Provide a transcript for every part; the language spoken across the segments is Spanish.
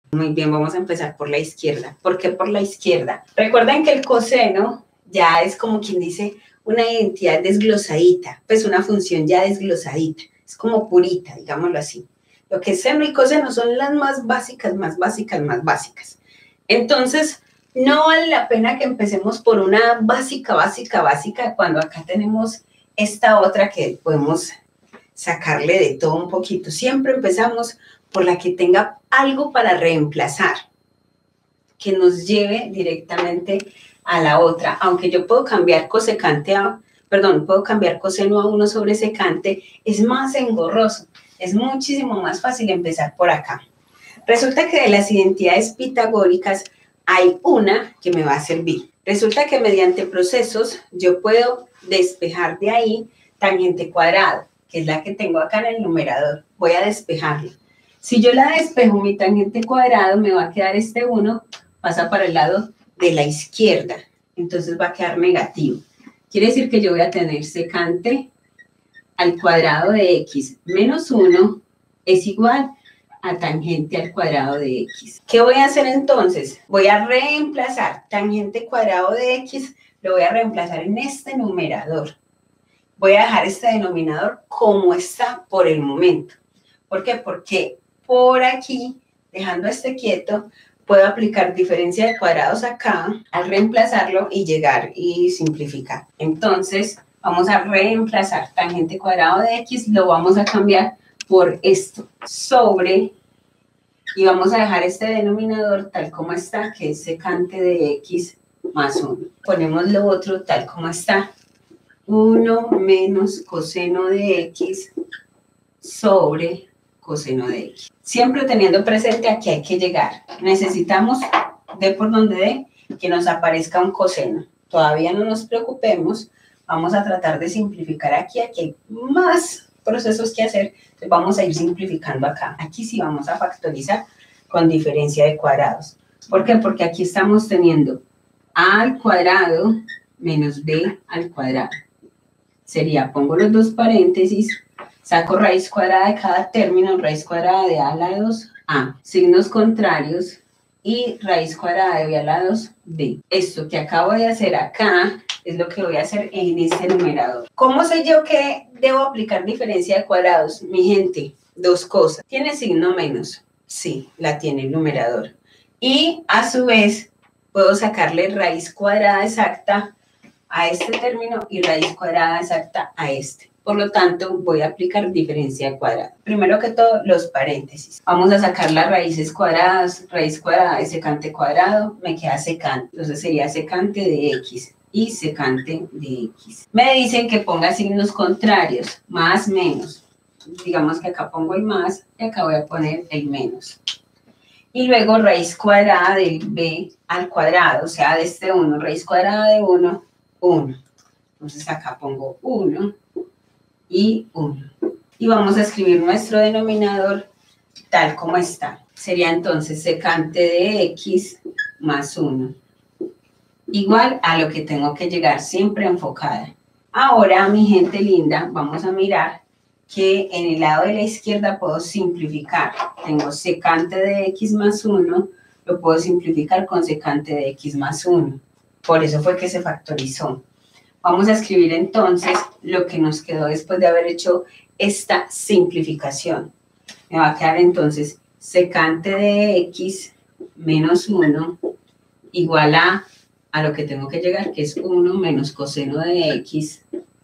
Muy bien, vamos a empezar por la izquierda. ¿Por qué por la izquierda? Recuerden que el coseno ya es como quien dice una identidad desglosadita, pues una función ya desglosadita, es como purita, digámoslo así. Lo que es seno y coseno son las más básicas, más básicas, más básicas. Entonces, no vale la pena que empecemos por una básica, cuando acá tenemos esta otra que podemos sacarle de todo un poquito. Siempre empezamos por la que tenga algo para reemplazar, que nos lleve directamente a la otra. Aunque yo puedo cambiar puedo cambiar coseno a 1 sobre secante, es más engorroso, es muchísimo más fácil empezar por acá. Resulta que de las identidades pitagóricas hay una que me va a servir. Resulta que mediante procesos yo puedo despejar de ahí tangente cuadrada, que es la que tengo acá en el numerador. Voy a despejarla. Si yo la despejo, mi tangente cuadrado, me va a quedar este 1, pasa para el lado de la izquierda. Entonces va a quedar negativo. Quiere decir que yo voy a tener secante al cuadrado de x menos 1 es igual a tangente al cuadrado de x. ¿Qué voy a hacer entonces? Voy a reemplazar tangente cuadrado de x, lo voy a reemplazar en este numerador. Voy a dejar este denominador como está por el momento. ¿Por qué? Porque por aquí, dejando este quieto, puedo aplicar diferencia de cuadrados acá al reemplazarlo y llegar y simplificar. Entonces, vamos a reemplazar tangente cuadrado de x, lo vamos a cambiar por esto, sobre, y vamos a dejar este denominador tal como está, que es secante de x más 1. Ponemos lo otro tal como está, 1 menos coseno de x sobre coseno de x. Siempre teniendo presente a qué hay que llegar. Necesitamos, de por donde dé, que nos aparezca un coseno. Todavía no nos preocupemos, vamos a tratar de simplificar aquí hay más procesos que hacer, entonces vamos a ir simplificando acá. Aquí sí vamos a factorizar con diferencia de cuadrados. ¿Por qué? Porque aquí estamos teniendo a al cuadrado menos b al cuadrado. Sería, pongo los dos paréntesis, saco raíz cuadrada de cada término, raíz cuadrada de a a la 2, a, signos contrarios, y raíz cuadrada de b a la 2, b. Esto que acabo de hacer acá es lo que voy a hacer en este numerador. ¿Cómo sé yo que debo aplicar diferencia de cuadrados? Mi gente, dos cosas. ¿Tiene signo menos? Sí, la tiene el numerador. Y a su vez, puedo sacarle raíz cuadrada exacta a este término y raíz cuadrada exacta a este. Por lo tanto, voy a aplicar diferencia de cuadrado. Primero que todo, los paréntesis. Vamos a sacar las raíces cuadradas. Raíz cuadrada de secante cuadrado, me queda secante. Entonces sería secante de x y secante de x. Me dicen que ponga signos contrarios, más, menos. Digamos que acá pongo el más y acá voy a poner el menos. Y luego raíz cuadrada de b al cuadrado, o sea, de este 1, raíz cuadrada de 1, 1. Entonces acá pongo 1 y 1. Y vamos a escribir nuestro denominador tal como está. Sería entonces secante de x más 1. Igual a lo que tengo que llegar, siempre enfocada. Ahora, mi gente linda, vamos a mirar que en el lado de la izquierda puedo simplificar. Tengo secante de x más 1, lo puedo simplificar con secante de x más 1. Por eso fue que se factorizó. Vamos a escribir entonces lo que nos quedó después de haber hecho esta simplificación. Me va a quedar entonces secante de x menos 1 igual a lo que tengo que llegar, que es 1 menos coseno de x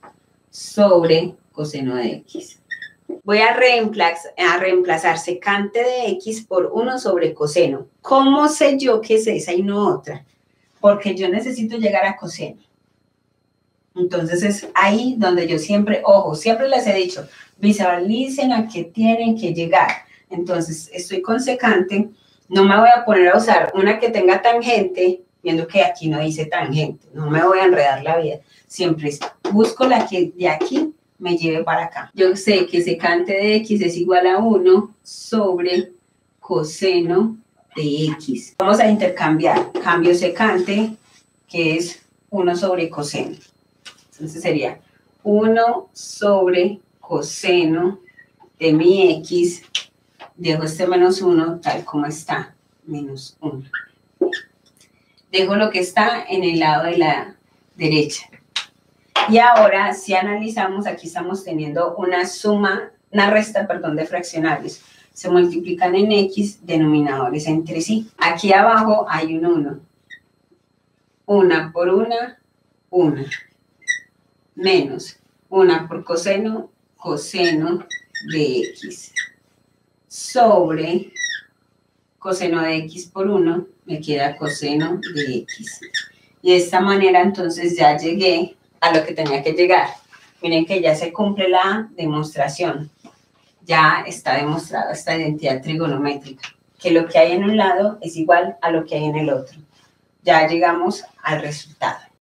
sobre coseno de x. Voy a reemplazar secante de x por 1 sobre coseno. ¿Cómo sé yo que es esa y no otra? Porque yo necesito llegar a coseno. Entonces es ahí donde yo siempre, ojo, siempre les he dicho, visualicen a qué tienen que llegar. Entonces estoy con secante, no me voy a poner a usar una que tenga tangente, viendo que aquí no dice tangente, no me voy a enredar la vida. Siempre busco la que de aquí me lleve para acá. Yo sé que secante de x es igual a 1 sobre coseno de x. Vamos a intercambiar, cambio secante, que es 1 sobre coseno. Entonces sería 1 sobre coseno de mi x, dejo este menos 1 tal como está. menos 1. Dejo lo que está en el lado de la derecha. Y ahora, si analizamos, aquí estamos teniendo una resta, de fraccionarios. Se multiplican en X denominadores entre sí. Aquí abajo hay un 1. 1 por 1, 1. Menos 1 por coseno de X. Sobre coseno de X por 1, me queda coseno de X. Y de esta manera, entonces, ya llegué a lo que tenía que llegar. Miren que ya se cumple la demostración. Ya está demostrada esta identidad trigonométrica, que lo que hay en un lado es igual a lo que hay en el otro. Ya llegamos al resultado.